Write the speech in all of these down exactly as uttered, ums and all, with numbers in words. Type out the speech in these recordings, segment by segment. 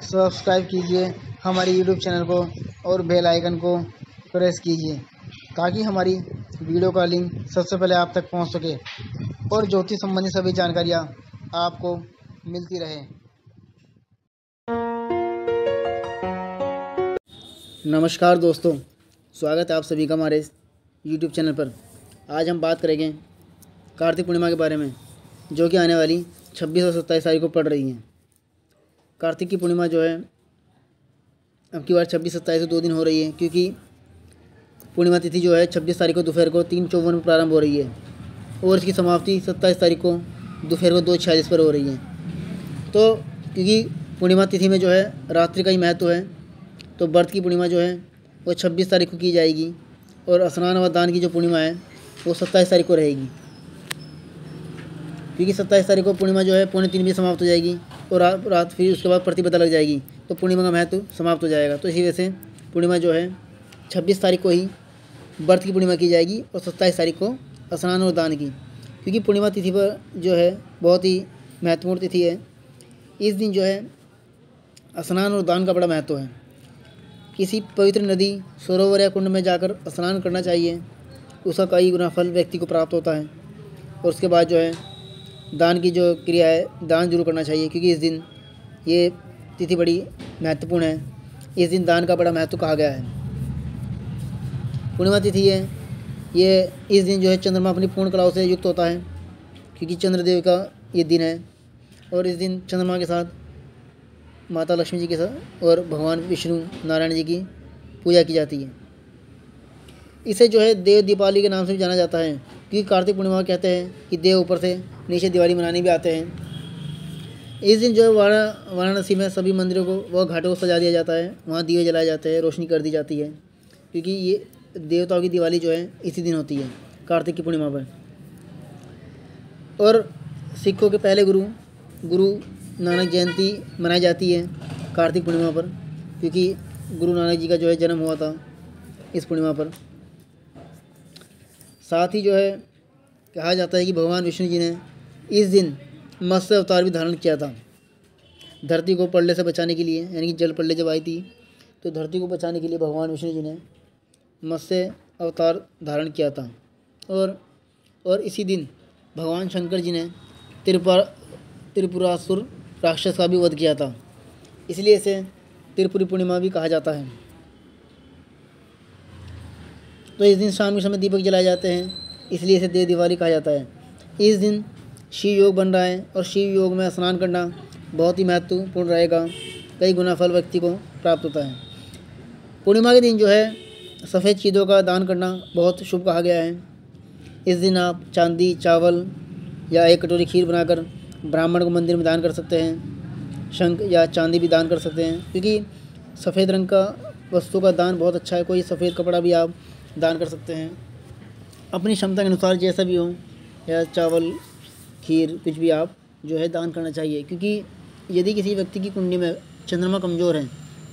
Subscribe कीजिए हमारी YouTube channel को और बेल आइकन को प्रेस कीजिए ताकि हमारी वीडियो का लिंक सबसे पहले आप तक पहुंच सके और ज्योतिष संबंधी सभी जानकारियां आपको मिलती रहे। नमस्कार दोस्तों, स्वागत है आप सभी का हमारे यूट्यूब चैनल पर। आज हम बात करेंगे कार्तिक पूर्णिमा के बारे में, जो कि आने वाली छब्बीस और सत्ताईस तारीख को पड़ रही है। कार्तिक की पूर्णिमा जो है अब की बार छब्बीस सत्ताईस से दो दिन हो रही है, क्योंकि पूर्णिमा तिथि जो है छब्बीस तारीख को दोपहर को तीन चौवन में प्रारंभ हो रही है और इसकी समाप्ति सत्ताईस तारीख को दोपहर को दो छियालीस पर हो रही है। तो क्योंकि पूर्णिमा तिथि में जो है रात्रि का ही महत्व है, तो व्रत की पूर्णिमा जो है वो छब्बीस तारीख को की जाएगी और स्नान व दान की जो पूर्णिमा है वो सत्ताईस तारीख को रहेगी, क्योंकि सत्ताईस तारीख को पूर्णिमा जो है पौने तीन बजे समाप्त हो जाएगी और रात रात फिर उसके बाद प्रतिपदा लग जाएगी, तो पूर्णिमा का महत्व समाप्त हो जाएगा। तो इसी वजह से पूर्णिमा जो है छब्बीस तारीख को ही व्रत की पूर्णिमा की जाएगी और सत्ताईस तारीख को स्नान और दान की, क्योंकि पूर्णिमा तिथि पर जो है बहुत ही महत्वपूर्ण तिथि है। इस दिन जो है स्नान और दान का बड़ा महत्व है। किसी पवित्र नदी, सरोवर या कुंड में जाकर स्नान करना चाहिए, उसका कई गुना फल व्यक्ति को प्राप्त होता है। और उसके बाद जो है दान की जो क्रिया है, दान जरूर करना चाहिए, क्योंकि इस दिन ये तिथि बड़ी महत्वपूर्ण है। इस दिन दान का बड़ा महत्व कहा गया है। पूर्णिमा तिथि है ये, इस दिन जो है चंद्रमा अपनी पूर्ण कलाओं से युक्त होता है, क्योंकि चंद्रदेव का ये दिन है। और इस दिन चंद्रमा के साथ माता लक्ष्मी जी के साथ और भगवान विष्णु नारायण जी की पूजा की जाती है। इसे जो है देव दीपावली के नाम से भी जाना जाता है, क्योंकि कार्तिक पूर्णिमा कहते हैं कि देव ऊपर से नीचे दिवाली मनाने भी आते हैं। इस दिन जो है वारा वाराणसी में सभी मंदिरों को व घाटों को सजा दिया जाता है, वहाँ दिए जलाए जाते हैं, रोशनी कर दी जाती है, क्योंकि ये देवताओं की दिवाली जो है इसी दिन होती है, कार्तिक की पूर्णिमा पर। और सिखों के पहले गुरु गुरु नानक जयंती मनाई जाती है कार्तिक पूर्णिमा पर, क्योंकि गुरु नानक जी का जो है जन्म हुआ था इस पूर्णिमा पर। साथ ही जो है कहा जाता है कि भगवान विष्णु जी ने इस दिन मत्स्य अवतार भी धारण किया था, धरती को प्रलय से बचाने के लिए। यानी कि जल प्रलय जब आई थी तो धरती को बचाने के लिए भगवान विष्णु जी ने मत्स्य अवतार धारण किया था। और और इसी दिन भगवान शंकर जी ने त्रिपुरा त्रिपुरासुर राक्षस का भी वध किया था, इसलिए इसे त्रिपुरी पूर्णिमा भी कहा जाता है। तो इस दिन शाम के समय दीपक जलाए जाते हैं, इसलिए इसे देव दिवाली कहा जाता है। इस दिन शिव योग बन रहा है और शिव योग में स्नान करना बहुत ही महत्वपूर्ण रहेगा, कई गुना फल व्यक्ति को प्राप्त होता है। पूर्णिमा के दिन जो है सफ़ेद चीज़ों का दान करना बहुत शुभ कहा गया है। इस दिन आप चांदी, चावल या एक कटोरी खीर बनाकर ब्राह्मण को मंदिर में दान कर सकते हैं। शंख या चांदी भी दान कर सकते हैं, क्योंकि सफ़ेद रंग का वस्तु का दान बहुत अच्छा है। कोई सफ़ेद कपड़ा भी आप दान कर सकते हैं, अपनी क्षमता के अनुसार जैसा भी हो, या चावल, खीर, कुछ भी आप जो है दान करना चाहिए। क्योंकि यदि किसी व्यक्ति की कुंडली में चंद्रमा कमज़ोर है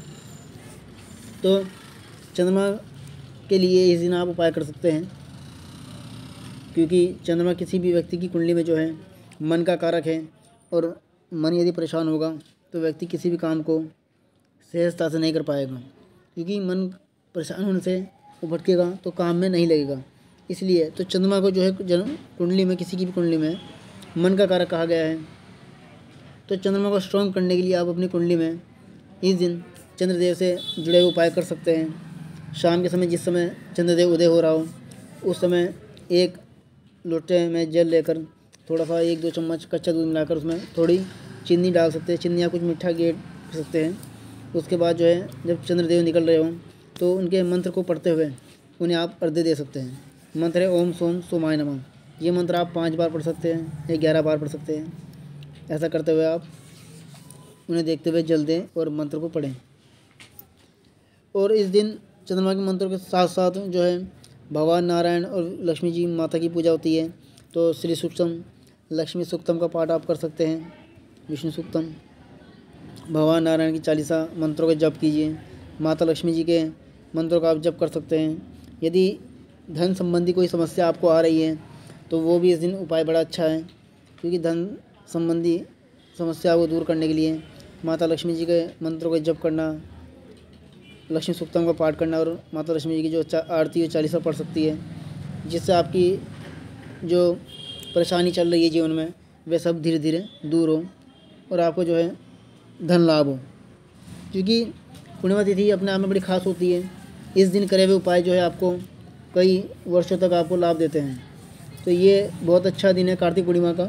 तो चंद्रमा के लिए इस दिन आप उपाय कर सकते हैं, क्योंकि चंद्रमा किसी भी व्यक्ति की कुंडली में जो है मन का कारक है, और मन यदि परेशान होगा तो व्यक्ति किसी भी काम को सहजता से नहीं कर पाएगा, क्योंकि मन परेशान होने से वो भटकेगा तो काम में नहीं लगेगा। इसलिए तो चंद्रमा को जो है जन्म कुंडली में, किसी की भी कुंडली में मन का कारक कहा गया है। तो चंद्रमा को स्ट्रॉन्ग करने के लिए आप अपनी कुंडली में इस दिन चंद्रदेव से जुड़े हुए उपाय कर सकते हैं। शाम के समय, जिस समय चंद्रदेव उदय हो रहा हो, उस समय एक लोटे में जल लेकर थोड़ा सा एक दो चम्मच कच्चा दूध मिलाकर उसमें थोड़ी चीनी डाल सकते हैं, चीनी या कुछ मीठा गेट सकते हैं। उसके बाद जो है जब चंद्रदेव निकल रहे हों तो उनके मंत्र को पढ़ते हुए उन्हें आप अर्घ्य दे सकते हैं। मंत्र है ओम सोम सोमाय नमः। ये मंत्र आप पाँच बार पढ़ सकते हैं या ग्यारह बार पढ़ सकते हैं। ऐसा करते हुए आप उन्हें देखते हुए जल दें और मंत्र को पढ़ें। और इस दिन चंद्रमा के मंत्रों के साथ साथ जो है भगवान नारायण और लक्ष्मी जी माता की पूजा होती है। तो श्री सूक्तम, लक्ष्मी सूक्तम का पाठ आप कर सकते हैं, विष्णु सूक्तम, भगवान नारायण की चालीसा मंत्रों का जप कीजिए। माता लक्ष्मी जी के मंत्रों का आप जप कर सकते हैं। यदि धन संबंधी कोई समस्या आपको आ रही है तो वो भी इस दिन उपाय बड़ा अच्छा है, क्योंकि धन संबंधी समस्या को दूर करने के लिए माता लक्ष्मी जी के मंत्रों को जप करना, लक्ष्मी सूक्तम का पाठ करना और माता लक्ष्मी जी की जो आरती है चालीसा पढ़ सकती है, जिससे आपकी जो परेशानी चल रही है जीवन में वह सब धीरे धीरे दूर हो और आपको जो है धन लाभ हो। क्योंकि पूर्णिमा तिथि अपने आप में बड़ी खास होती है। इस दिन करे हुए उपाय जो है आपको कई वर्षों तक आपको लाभ देते हैं। तो ये बहुत अच्छा दिन है कार्तिक पूर्णिमा का।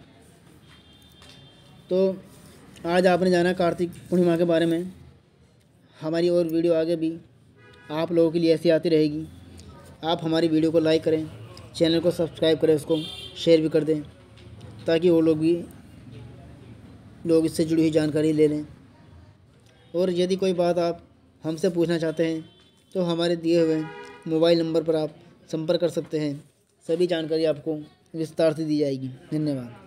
तो आज आपने जाना कार्तिक पूर्णिमा के बारे में। हमारी और वीडियो आगे भी आप लोगों के लिए ऐसी आती रहेगी। आप हमारी वीडियो को लाइक करें, चैनल को सब्सक्राइब करें, उसको शेयर भी कर दें ताकि वो लोग भी लोग इससे जुड़ी हुई जानकारी ले लें। और यदि कोई बात आप हमसे पूछना चाहते हैं तो हमारे दिए हुए मोबाइल नंबर पर आप संपर्क कर सकते हैं। सभी जानकारी आपको विस्तार से दी जाएगी। धन्यवाद।